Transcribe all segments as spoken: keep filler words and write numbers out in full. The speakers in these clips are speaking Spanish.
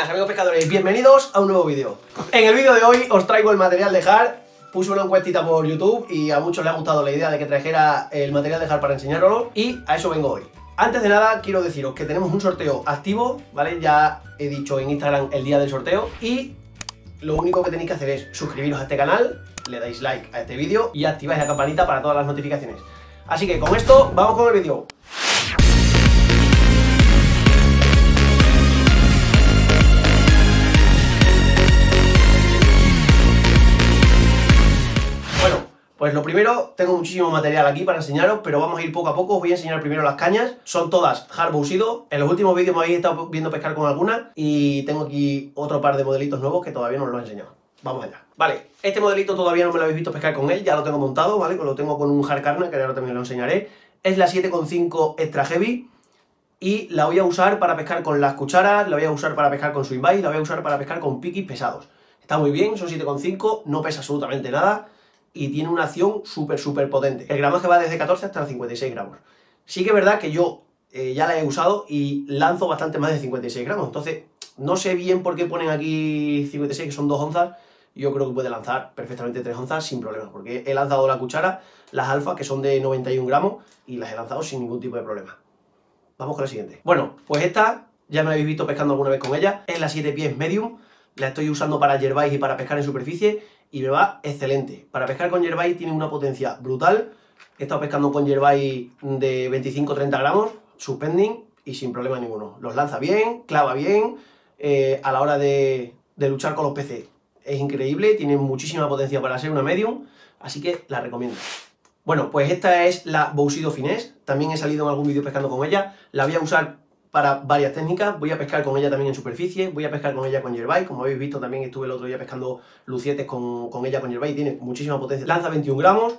Buenas amigos pescadores, bienvenidos a un nuevo vídeo. En el vídeo de hoy os traigo el material de Hard. Puse una encuestita por YouTube y a muchos les ha gustado la idea de que trajera el material de Hard para enseñároslo, y a eso vengo hoy. Antes de nada quiero deciros que tenemos un sorteo activo, ¿vale? Ya he dicho en Instagram el día del sorteo, y lo único que tenéis que hacer es suscribiros a este canal, le dais like a este vídeo y activáis la campanita para todas las notificaciones. Así que con esto vamos con el vídeo. Pues lo primero, tengo muchísimo material aquí para enseñaros, pero vamos a ir poco a poco. Os voy a enseñar primero las cañas. Son todas Hard Bousido. En los últimos vídeos me habéis estado viendo pescar con alguna y tengo aquí otro par de modelitos nuevos que todavía no os los he enseñado. Vamos allá. Vale, este modelito todavía no me lo habéis visto pescar con él, ya lo tengo montado, ¿vale? Lo tengo con un Hard Carna, que ahora también lo enseñaré. Es la siete coma cinco Extra Heavy y la voy a usar para pescar con las cucharas, la voy a usar para pescar con swing bait, la voy a usar para pescar con piquis pesados. Está muy bien, son siete coma cinco, no pesa absolutamente nada y tiene una acción súper súper potente. El gramaje va desde catorce hasta los cincuenta y seis gramos. Sí que es verdad que yo eh, ya la he usado y lanzo bastante más de cincuenta y seis gramos, entonces no sé bien por qué ponen aquí cincuenta y seis, que son dos onzas. Yo creo que puede lanzar perfectamente tres onzas sin problemas, porque he lanzado la cuchara, las alfas, que son de noventa y un gramos, y las he lanzado sin ningún tipo de problema. Vamos con la siguiente. Bueno, pues esta ya me habéis visto pescando alguna vez con ella, es la siete pies medium, la estoy usando para yerbais y para pescar en superficie, y me va excelente. Para pescar con yerbais tiene una potencia brutal. He estado pescando con yerbais de veinticinco a treinta gramos, suspending, y sin problema ninguno. Los lanza bien, clava bien, eh, a la hora de, de luchar con los peces es increíble, tiene muchísima potencia para ser una medium, así que la recomiendo. Bueno, pues esta es la Bousido Finesse, también he salido en algún vídeo pescando con ella, la voy a usar para varias técnicas. Voy a pescar con ella también en superficie, voy a pescar con ella con yerbais, como habéis visto también estuve el otro día pescando lucietes con, con ella con yerbais, tiene muchísima potencia, lanza veintiún gramos,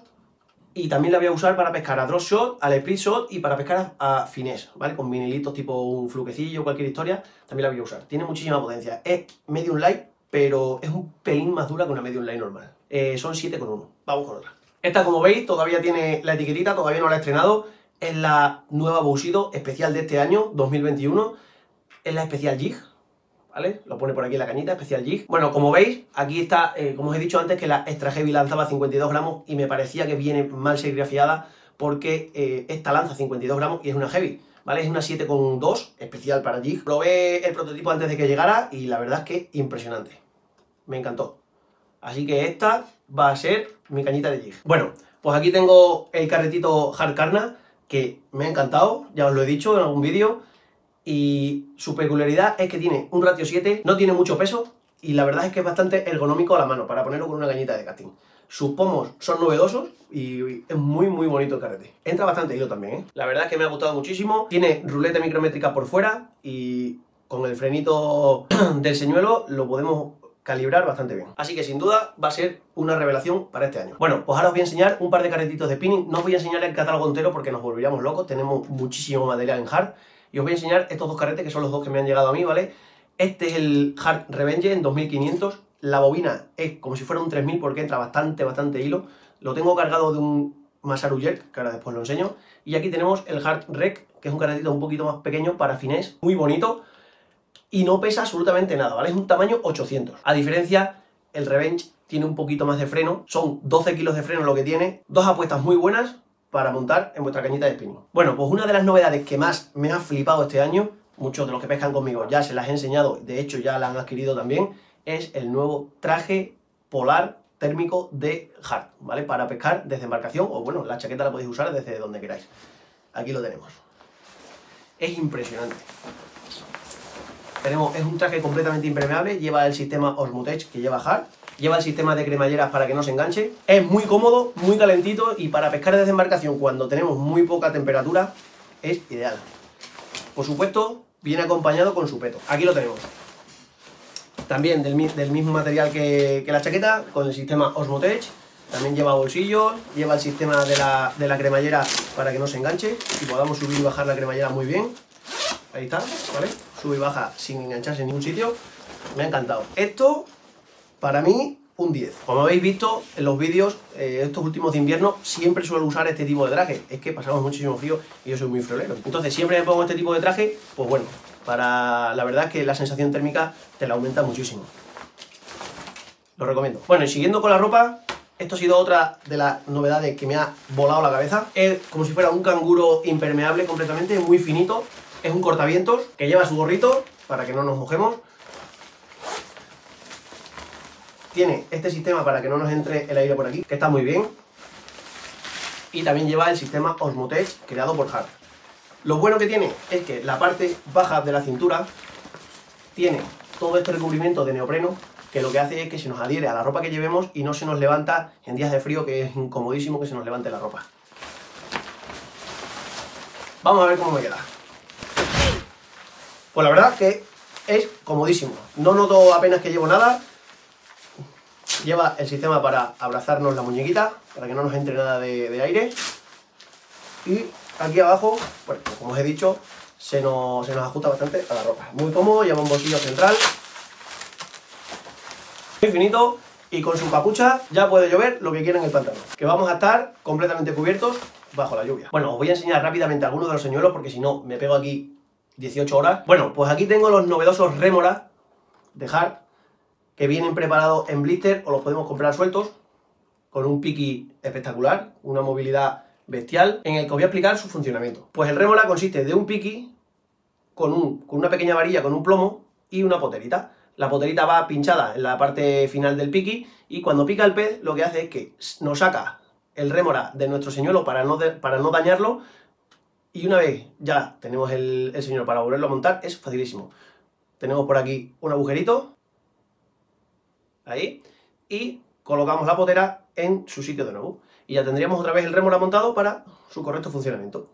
y también la voy a usar para pescar a drop shot, al split shot y para pescar a, a finesse, ¿vale? Con vinilitos tipo un fluquecillo, cualquier historia, también la voy a usar, tiene muchísima potencia, es medium light, pero es un pelín más dura que una medium light normal, eh, son siete coma uno, vamos con otra. Esta, como veis, todavía tiene la etiquetita, todavía no la he estrenado. Es la nueva Bousido especial de este año, dos mil veintiuno. Es la especial Jig, ¿vale? Lo pone por aquí en la cañita, especial Jig. Bueno, como veis, aquí está, eh, como os he dicho antes, que la Extra Heavy lanzaba cincuenta y dos gramos y me parecía que viene mal serigrafiada porque eh, esta lanza cincuenta y dos gramos y es una Heavy, ¿vale? Es una siete coma dos especial para Jig. Probé el prototipo antes de que llegara y la verdad es que impresionante. Me encantó. Así que esta va a ser mi cañita de Jig. Bueno, pues aquí tengo el carretito Hard Carna, que me ha encantado, ya os lo he dicho en algún vídeo, y su peculiaridad es que tiene un ratio siete, no tiene mucho peso, y la verdad es que es bastante ergonómico a la mano, para ponerlo con una cañita de casting. Sus pomos son novedosos y es muy muy bonito el carrete. Entra bastante hilo también, ¿eh? La verdad es que me ha gustado muchísimo, tiene ruleta micrométrica por fuera, y con el frenito del señuelo lo podemos calibrar bastante bien. Así que sin duda va a ser una revelación para este año. Bueno, pues ahora os voy a enseñar un par de carretitos de spinning. No os voy a enseñar el catálogo entero porque nos volveríamos locos. Tenemos muchísimo material en Hard. Y os voy a enseñar estos dos carretes, que son los dos que me han llegado a mí, ¿vale? Este es el Hard Revenge en dos mil quinientos. La bobina es como si fuera un tres mil porque entra bastante, bastante hilo. Lo tengo cargado de un Masaru Jerk, que ahora después lo enseño. Y aquí tenemos el Hard Rec, que es un carretito un poquito más pequeño para finés, muy bonito. Y no pesa absolutamente nada, ¿vale? Es un tamaño ochocientos. A diferencia, el Revenge tiene un poquito más de freno. Son doce kilos de freno lo que tiene. Dos apuestas muy buenas para montar en vuestra cañita de spinning. Bueno, pues una de las novedades que más me ha flipado este año, muchos de los que pescan conmigo ya se las he enseñado, de hecho ya la han adquirido también, es el nuevo traje polar térmico de Hard, ¿vale? Para pescar desde embarcación, o bueno, la chaqueta la podéis usar desde donde queráis. Aquí lo tenemos. Es impresionante. Tenemos, es un traje completamente impermeable, lleva el sistema Osmotech que lleva Hard, lleva el sistema de cremalleras para que no se enganche, es muy cómodo, muy calentito, y para pescar desde embarcación cuando tenemos muy poca temperatura es ideal. Por supuesto, viene acompañado con su peto. Aquí lo tenemos. También del, del mismo material que, que la chaqueta, con el sistema Osmotech. También lleva bolsillos, lleva el sistema de la, de la cremallera para que no se enganche y podamos subir y bajar la cremallera muy bien. Ahí está, ¿vale? Sube y baja sin engancharse en ningún sitio. Me ha encantado. Esto, para mí, un diez. Como habéis visto en los vídeos, eh, estos últimos de invierno, siempre suelo usar este tipo de traje. Es que pasamos muchísimo frío y yo soy muy friolero. Entonces siempre me pongo este tipo de traje, pues bueno, para la verdad es que la sensación térmica te la aumenta muchísimo. Lo recomiendo. Bueno, y siguiendo con la ropa, esto ha sido otra de las novedades que me ha volado la cabeza. Es como si fuera un canguro impermeable completamente, muy finito. Es un cortavientos que lleva su gorrito para que no nos mojemos. Tiene este sistema para que no nos entre el aire por aquí, que está muy bien. Y también lleva el sistema Osmotech creado por Hart. Lo bueno que tiene es que la parte baja de la cintura tiene todo este recubrimiento de neopreno, que lo que hace es que se nos adhiere a la ropa que llevemos y no se nos levanta en días de frío, que es incomodísimo que se nos levante la ropa. Vamos a ver cómo me queda. Pues la verdad que es comodísimo. No noto apenas que llevo nada. Lleva el sistema para abrazarnos la muñequita, para que no nos entre nada de, de aire. Y aquí abajo, pues como os he dicho, se nos, se nos ajusta bastante a la ropa. Muy cómodo, lleva un bolsillo central. Muy finito y con su capucha ya puede llover lo que quiera en el pantalón. Que vamos a estar completamente cubiertos bajo la lluvia. Bueno, os voy a enseñar rápidamente algunos de los señuelos porque si no me pego aquí dieciocho horas. Bueno, pues aquí tengo los novedosos Remora de Hart, que vienen preparados en blister o los podemos comprar sueltos, con un piqui espectacular, una movilidad bestial, en el que os voy a explicar su funcionamiento. Pues el Remora consiste de un piqui con, un, con una pequeña varilla con un plomo y una poterita. La poterita va pinchada en la parte final del piqui y cuando pica el pez lo que hace es que nos saca el Remora de nuestro señuelo para no, de, para no dañarlo, y una vez ya tenemos el, el señuelo para volverlo a montar es facilísimo. Tenemos por aquí un agujerito, ahí, y colocamos la potera en su sitio de nuevo. Y ya tendríamos otra vez el Remora montado para su correcto funcionamiento.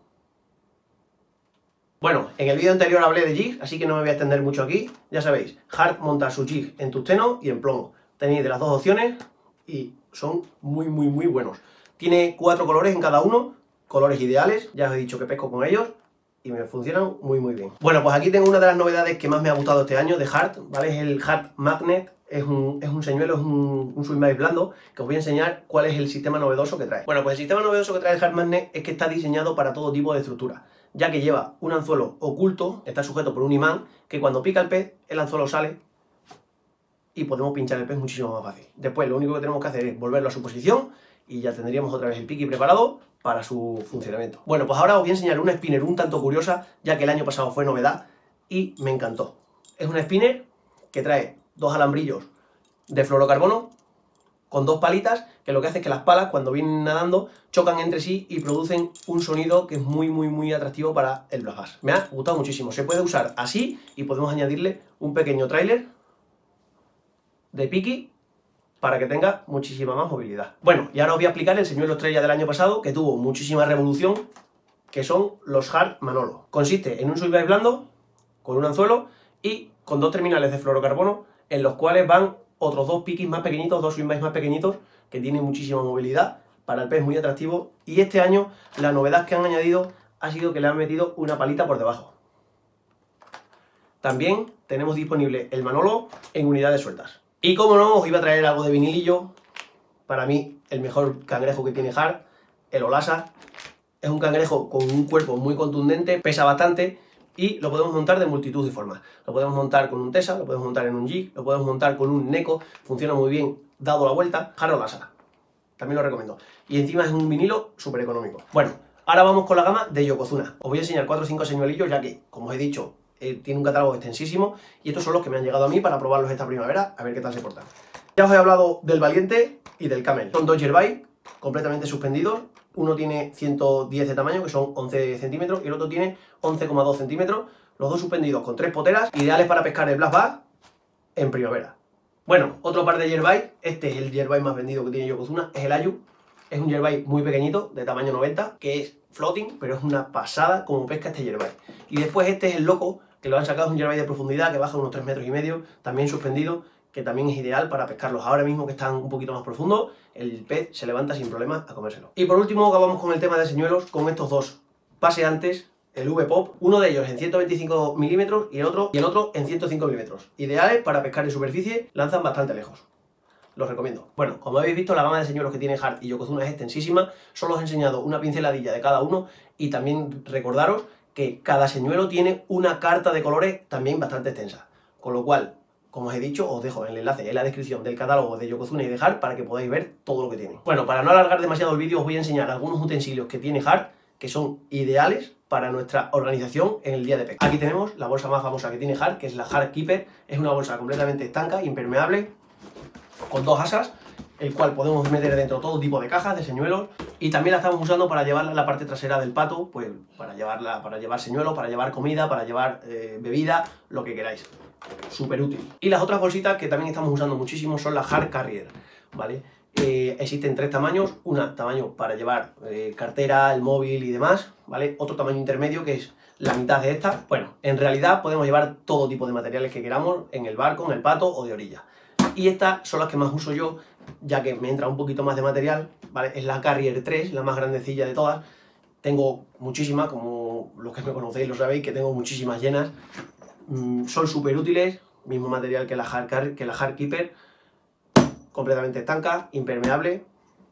Bueno, en el vídeo anterior hablé de jig, así que no me voy a extender mucho aquí. Ya sabéis, Hart monta su jig en tungsteno y en plomo. Tenéis de las dos opciones y son muy, muy, muy buenos. Tiene cuatro colores en cada uno, colores ideales, ya os he dicho que pesco con ellos y me funcionan muy, muy bien. Bueno, pues aquí tengo una de las novedades que más me ha gustado este año de Hart, ¿vale? Es el Hart Magnet. Es un, es un señuelo, es un, un swing bait blando, que os voy a enseñar cuál es el sistema novedoso que trae. Bueno, pues el sistema novedoso que trae el Hart Magnet es que está diseñado para todo tipo de estructura, ya que lleva un anzuelo oculto, está sujeto por un imán, que cuando pica el pez, el anzuelo sale y podemos pinchar el pez muchísimo más fácil. Después lo único que tenemos que hacer es volverlo a su posición y ya tendríamos otra vez el piqui preparado para su funcionamiento. Bueno, pues ahora os voy a enseñar una spinner un tanto curiosa, ya que el año pasado fue novedad y me encantó. Es una spinner que trae dos alambrillos de fluorocarbono con dos palitas, que lo que hace es que las palas cuando vienen nadando chocan entre sí y producen un sonido que es muy muy muy atractivo para el black bass. Me ha gustado muchísimo. Se puede usar así y podemos añadirle un pequeño tráiler de piqui para que tenga muchísima más movilidad. Bueno, y ahora os voy a explicar el señuelo estrella del año pasado, que tuvo muchísima revolución, que son los Hart Manolo. Consiste en un swing bait blando con un anzuelo y con dos terminales de fluorocarbono, en los cuales van otros dos piquis más pequeñitos, dos swing baits más pequeñitos, que tienen muchísima movilidad, para el pez muy atractivo. Y este año la novedad que han añadido ha sido que le han metido una palita por debajo. También tenemos disponible el Manolo en unidades sueltas. Y como no, os iba a traer algo de vinilillo. Para mí, el mejor cangrejo que tiene Hart, el Olasa. Es un cangrejo con un cuerpo muy contundente, pesa bastante y lo podemos montar de multitud de formas. Lo podemos montar con un Tesa, lo podemos montar en un jig, lo podemos montar con un Neko, funciona muy bien dado la vuelta. Hart Olasa, también lo recomiendo. Y encima es un vinilo súper económico. Bueno, ahora vamos con la gama de Yokozuna. Os voy a enseñar cuatro o cinco señuelillos, ya que, como os he dicho, eh, tiene un catálogo extensísimo y estos son los que me han llegado a mí para probarlos esta primavera, a ver qué tal se portan. Ya os he hablado del Valiente y del Camel. Son dos yerbait completamente suspendidos. Uno tiene ciento diez de tamaño, que son once centímetros, y el otro tiene once coma dos centímetros. Los dos suspendidos con tres poteras, ideales para pescar el black bass en primavera. Bueno, otro par de yerbait. Este es el yerbait más vendido que tiene Yokozuna, es el Ayu. Es un yerbait muy pequeñito, de tamaño noventa, que es floating, pero es una pasada como pesca este yerbait. Y después este es el Loco, que lo han sacado, es un yerbait de profundidad que baja unos tres metros y medio, también suspendido, que también es ideal para pescarlos ahora mismo que están un poquito más profundos. El pez se levanta sin problemas a comérselo. Y por último acabamos con el tema de señuelos con estos dos paseantes, el V-Pop, uno de ellos en ciento veinticinco milímetros y el otro, y el otro en ciento cinco milímetros. Ideales para pescar en superficie, lanzan bastante lejos. los recomiendo. Bueno, como habéis visto, la gama de señuelos que tiene Hard y Yokozuna es extensísima, solo os he enseñado una pinceladilla de cada uno y también recordaros que cada señuelo tiene una carta de colores también bastante extensa, con lo cual, como os he dicho, os dejo el enlace en la descripción del catálogo de Yokozuna y de Hard para que podáis ver todo lo que tiene. Bueno, para no alargar demasiado el vídeo os voy a enseñar algunos utensilios que tiene Hard que son ideales para nuestra organización en el día de pesca. Aquí tenemos la bolsa más famosa que tiene Hard, que es la Hard Keeper. Es una bolsa completamente estanca, impermeable, con dos asas, el cual podemos meter dentro todo tipo de cajas de señuelos, y también la estamos usando para llevarla en la parte trasera del pato, pues para llevarla, para llevar señuelos, para llevar comida, para llevar eh, bebida, lo que queráis. Súper útil. Y las otras bolsitas que también estamos usando muchísimo son las Hard Carrier, ¿vale? Eh, existen tres tamaños, una tamaño para llevar eh, cartera, el móvil y demás, ¿vale? Otro tamaño intermedio que es la mitad de esta. Bueno, en realidad podemos llevar todo tipo de materiales que queramos en el barco, en el pato o de orilla. Y estas son las que más uso yo, ya que me entra un poquito más de material, ¿vale? Es la Carrier tres, la más grandecilla de todas. Tengo muchísimas, como los que me conocéis lo sabéis, que tengo muchísimas llenas. Mm, son súper útiles, mismo material que la Hard, que la Hard Keeper, completamente estanca, impermeable.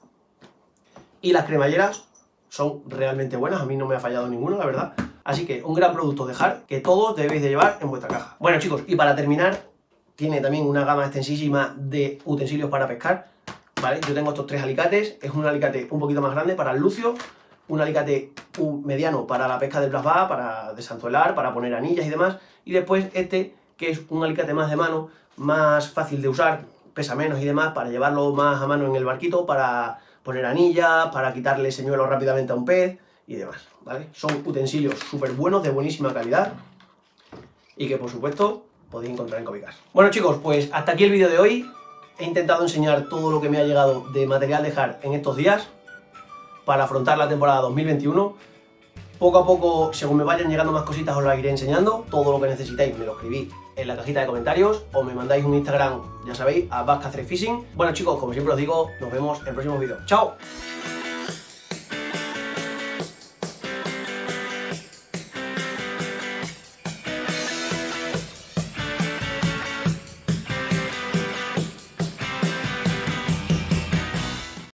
Y las cremalleras son realmente buenas, a mí no me ha fallado ninguna, la verdad. Así que un gran producto de Hard que todos debéis de llevar en vuestra caja. Bueno chicos, y para terminar, tiene también una gama extensísima de utensilios para pescar, ¿vale? Yo tengo estos tres alicates, es un alicate un poquito más grande para el lucio, un alicate mediano para la pesca del plasma, para desanzuelar, para poner anillas y demás, y después este, que es un alicate más de mano, más fácil de usar, pesa menos y demás, para llevarlo más a mano en el barquito, para poner anillas, para quitarle señuelos rápidamente a un pez y demás, ¿vale? Son utensilios súper buenos, de buenísima calidad y que por supuesto podéis encontrar en Cobicas. Bueno chicos, pues hasta aquí el vídeo de hoy. He intentado enseñar todo lo que me ha llegado de material de Hard en estos días para afrontar la temporada dos mil veintiuno. Poco a poco, según me vayan llegando más cositas, os las iré enseñando. Todo lo que necesitéis me lo escribís en la cajita de comentarios o me mandáis un Instagram, ya sabéis, a Basque Fishing. Bueno chicos, como siempre os digo, nos vemos en el próximo vídeo. ¡Chao!